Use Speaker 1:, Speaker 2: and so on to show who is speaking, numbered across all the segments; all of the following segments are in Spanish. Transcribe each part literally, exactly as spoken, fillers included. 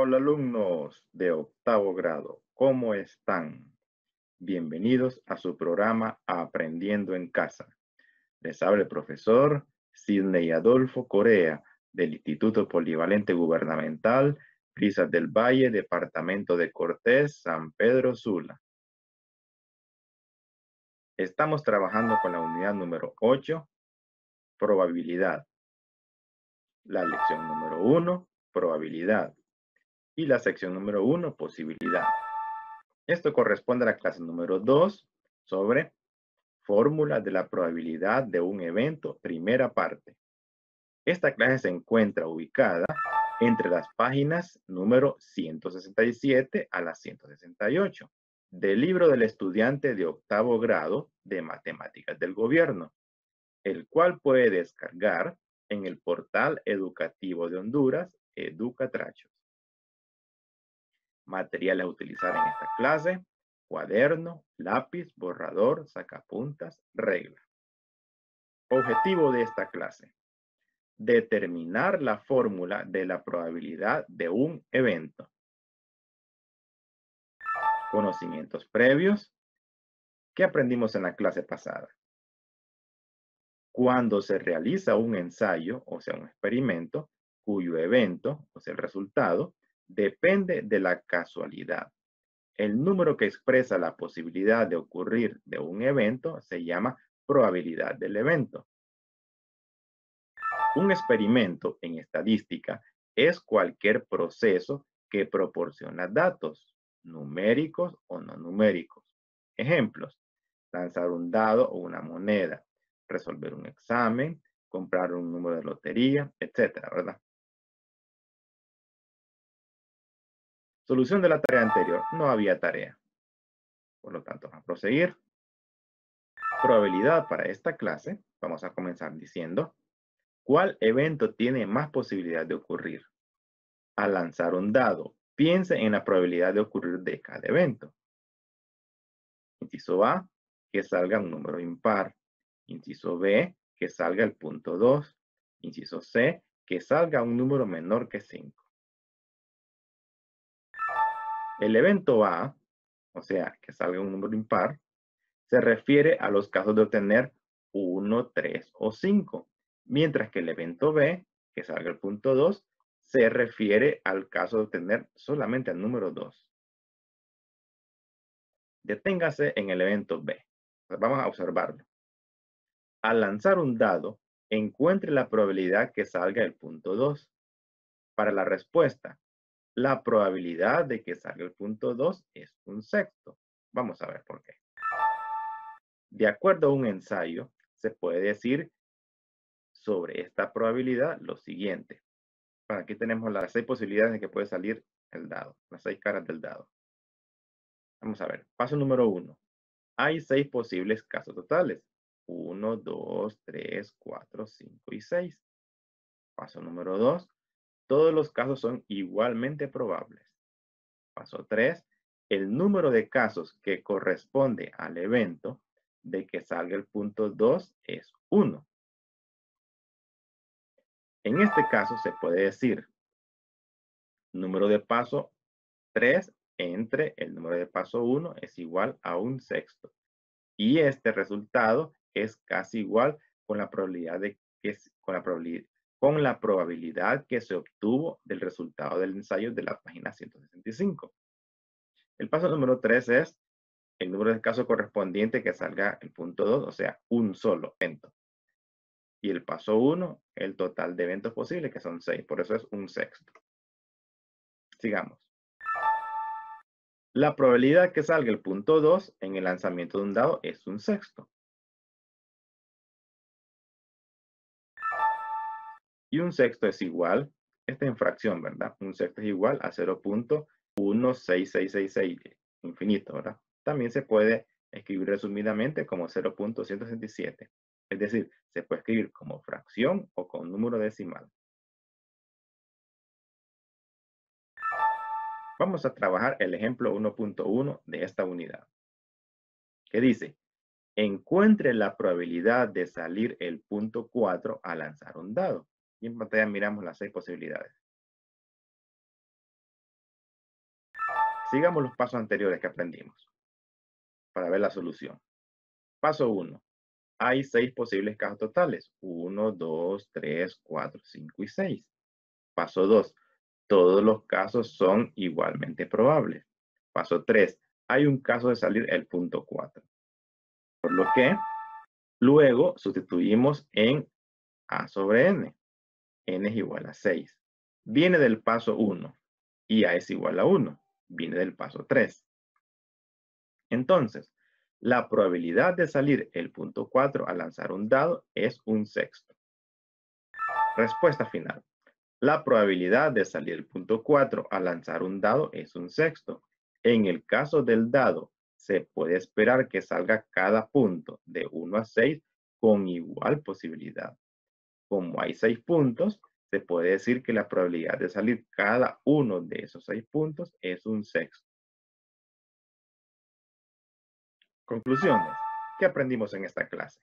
Speaker 1: Hola alumnos de octavo grado, ¿cómo están? Bienvenidos a su programa Aprendiendo en Casa. Les habla el profesor Sidney Adolfo Corea del Instituto Polivalente Gubernamental Brisas del Valle, Departamento de Cortés, San Pedro Sula. Estamos trabajando con la unidad número ocho, probabilidad. La lección número uno, probabilidad. Y la sección número uno, posibilidad. Esto corresponde a la clase número dos sobre fórmula de la probabilidad de un evento, primera parte. Esta clase se encuentra ubicada entre las páginas número ciento sesenta y siete a la ciento sesenta y ocho del libro del estudiante de octavo grado de Matemáticas del Gobierno, el cual puede descargar en el portal educativo de Honduras, Educatrachos. Materiales a utilizar en esta clase: cuaderno, lápiz, borrador, sacapuntas, regla. Objetivo de esta clase: determinar la fórmula de la probabilidad de un evento. Conocimientos previos. ¿Qué aprendimos en la clase pasada? Cuando se realiza un ensayo, o sea, un experimento, cuyo evento, o sea, el resultado, depende de la casualidad. El número que expresa la posibilidad de ocurrir de un evento se llama probabilidad del evento. Un experimento en estadística es cualquier proceso que proporciona datos, numéricos o no numéricos. Ejemplos: lanzar un dado o una moneda, resolver un examen, comprar un número de lotería, etcétera, ¿verdad? Solución de la tarea anterior. No había tarea. Por lo tanto, vamos a proseguir. Probabilidad para esta clase. Vamos a comenzar diciendo: ¿cuál evento tiene más posibilidad de ocurrir? Al lanzar un dado, piense en la probabilidad de ocurrir de cada evento. Inciso A, que salga un número impar. Inciso B, que salga el punto dos. Inciso C, que salga un número menor que cinco. El evento A, o sea, que salga un número impar, se refiere a los casos de obtener uno, tres o cinco, mientras que el evento B, que salga el punto dos, se refiere al caso de obtener solamente el número dos. Deténgase en el evento B. Vamos a observarlo. Al lanzar un dado, encuentre la probabilidad que salga el punto dos. Para la respuesta, la probabilidad de que salga el punto dos es un sexto. Vamos a ver por qué. De acuerdo a un ensayo, se puede decir sobre esta probabilidad lo siguiente. Aquí tenemos las seis posibilidades de que puede salir el dado, las seis caras del dado. Vamos a ver. Paso número uno. Hay seis posibles casos totales. uno, dos, tres, cuatro, cinco y seis. Paso número dos. Todos los casos son igualmente probables. Paso tres. El número de casos que corresponde al evento de que salga el punto dos es uno. En este caso se puede decir número de paso tres entre el número de paso uno es igual a un sexto. Y este resultado es casi igual con la probabilidad de que con la probabilidad con la probabilidad que se obtuvo del resultado del ensayo de la página ciento sesenta y cinco. El paso número tres es el número de casos correspondiente que salga el punto dos, o sea, un solo evento. Y el paso uno, el total de eventos posibles, que son seis, por eso es un sexto. Sigamos. La probabilidad que salga el punto dos en el lanzamiento de un dado es un sexto. Y un sexto es igual, esta en fracción, ¿verdad? Un sexto es igual a cero punto uno seis seis seis seis, infinito, ¿verdad? También se puede escribir resumidamente como cero punto ciento sesenta y siete. Es decir, se puede escribir como fracción o con número decimal. Vamos a trabajar el ejemplo uno punto uno de esta unidad, que dice: encuentre la probabilidad de salir el punto cuatro al lanzar un dado. Y en pantalla miramos las seis posibilidades. Sigamos los pasos anteriores que aprendimos para ver la solución. Paso uno. Hay seis posibles casos totales. uno, dos, tres, cuatro, cinco y seis. Paso dos. Todos los casos son igualmente probables. Paso tres. Hay un caso de salir el punto cuatro. Por lo que luego sustituimos en A sobre N. N es igual a seis. Viene del paso uno y A es igual a uno. Viene del paso tres. Entonces, la probabilidad de salir el punto cuatro al lanzar un dado es un sexto. Respuesta final. La probabilidad de salir el punto cuatro al lanzar un dado es un sexto. En el caso del dado, se puede esperar que salga cada punto de uno a seis con igual posibilidad. Como hay seis puntos, se puede decir que la probabilidad de salir cada uno de esos seis puntos es un sexto. Conclusiones. ¿Qué aprendimos en esta clase?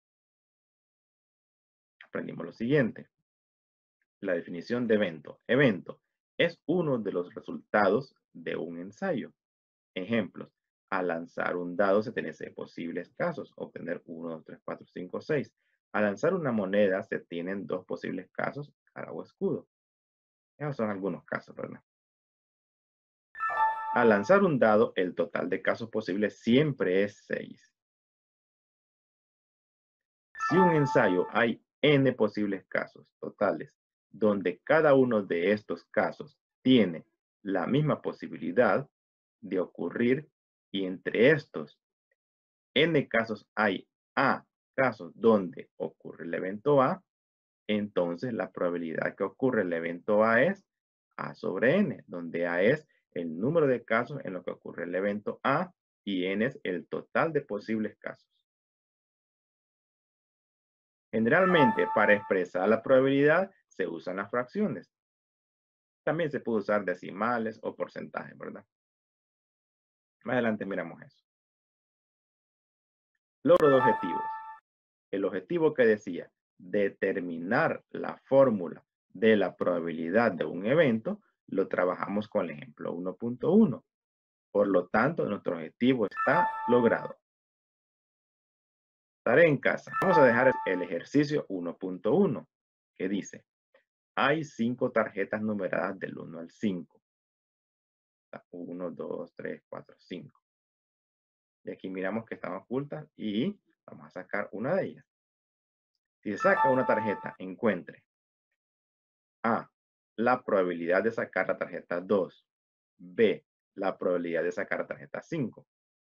Speaker 1: Aprendimos lo siguiente. La definición de evento. Evento es uno de los resultados de un ensayo. Ejemplos. Al lanzar un dado se tiene seis posibles casos. Obtener uno, dos, tres, cuatro, cinco, seis. Al lanzar una moneda se tienen dos posibles casos, cara o escudo. Esos son algunos casos, ¿verdad? Al lanzar un dado, el total de casos posibles siempre es seis. Si un ensayo hay n posibles casos totales, donde cada uno de estos casos tiene la misma posibilidad de ocurrir, y entre estos n casos hay a casos donde ocurre el evento A, entonces la probabilidad que ocurre el evento A es A sobre n, donde A es el número de casos en los que ocurre el evento A y n es el total de posibles casos. Generalmente, para expresar la probabilidad se usan las fracciones. También se puede usar decimales o porcentajes, ¿verdad? Más adelante miramos eso. Logro de objetivos. El objetivo que decía determinar la fórmula de la probabilidad de un evento, lo trabajamos con el ejemplo uno punto uno. Por lo tanto, nuestro objetivo está logrado. Tarea en casa. Vamos a dejar el ejercicio uno punto uno, que dice, hay cinco tarjetas numeradas del uno al cinco. uno, dos, tres, cuatro, cinco. Y aquí miramos que están ocultas y vamos a sacar una de ellas. Si se saca una tarjeta, encuentre A, la probabilidad de sacar la tarjeta dos. B, la probabilidad de sacar la tarjeta cinco.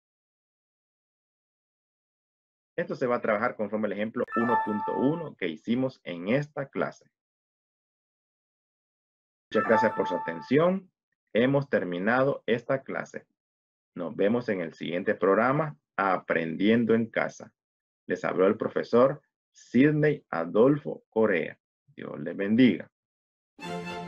Speaker 1: Esto se va a trabajar conforme al ejemplo uno punto uno que hicimos en esta clase. Muchas gracias por su atención. Hemos terminado esta clase. Nos vemos en el siguiente programa, Aprendiendo en Casa. Les habló el profesor Sidney Adolfo Correa. Dios les bendiga.